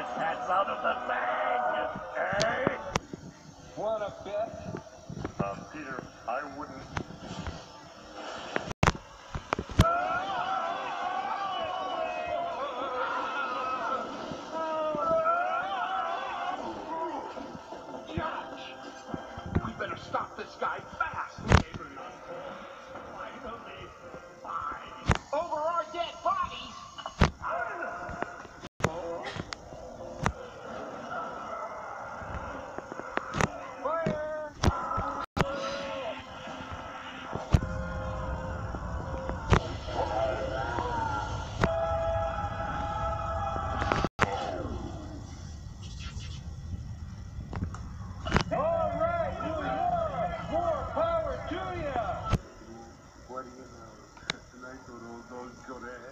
That's out of the bag, eh? Wanna bet? Peter, I wouldn't. Josh! We better stop this guy fast! Finally, fine. Over our dead bodies! Fire! All right, New York! More power to ya! What do you know? Tonight those go to hell.